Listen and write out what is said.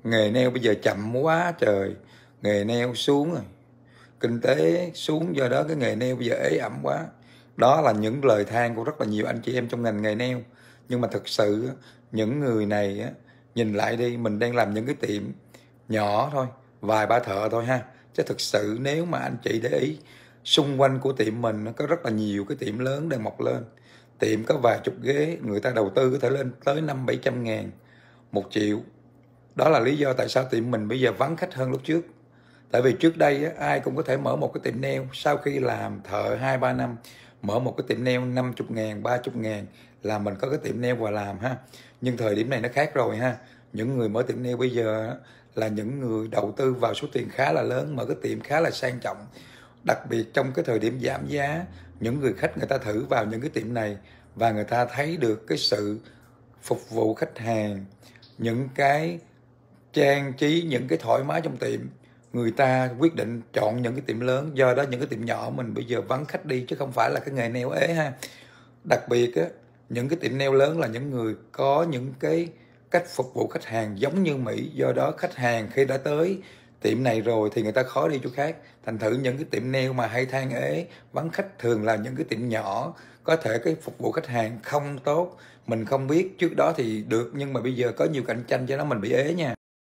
Nghề nail bây giờ chậm quá trời, nghề nail xuống rồi, kinh tế xuống, do đó cái nghề nail bây giờ ế ẩm quá. Đó là những lời than của rất là nhiều anh chị em trong ngành nghề nail. Nhưng mà thực sự những người này nhìn lại đi, mình đang làm những cái tiệm nhỏ thôi, vài ba thợ thôi ha, chứ thực sự nếu mà anh chị để ý, xung quanh của tiệm mình nó có rất là nhiều cái tiệm lớn đang mọc lên. Tiệm có vài chục ghế, người ta đầu tư có thể lên tới 500-700 ngàn, 1 triệu. Đó là lý do tại sao tiệm mình bây giờ vắng khách hơn lúc trước. Tại vì trước đây ai cũng có thể mở một cái tiệm nail, sau khi làm thợ 2-3 năm, mở một cái tiệm nail 50 ngàn, 30 ngàn là mình có cái tiệm nail và làm ha. Nhưng thời điểm này nó khác rồi ha. Những người mở tiệm nail bây giờ là những người đầu tư vào số tiền khá là lớn, mở cái tiệm khá là sang trọng. Đặc biệt trong cái thời điểm giảm giá, những người khách người ta thử vào những cái tiệm này và người ta thấy được cái sự phục vụ khách hàng, những cái trang trí, những cái thoải mái trong tiệm, người ta quyết định chọn những cái tiệm lớn. Do đó những cái tiệm nhỏ mình bây giờ vắng khách đi, chứ không phải là cái nghề nail ế ha. Đặc biệt những cái tiệm nail lớn là những người có những cái cách phục vụ khách hàng giống như Mỹ. Do đó khách hàng khi đã tới tiệm này rồi thì người ta khó đi chỗ khác. Thành thử những cái tiệm nail mà hay than ế vắng khách thường là những cái tiệm nhỏ, có thể cái phục vụ khách hàng không tốt. Mình không biết, trước đó thì được, nhưng mà bây giờ có nhiều cạnh tranh cho nó mình bị ế nha.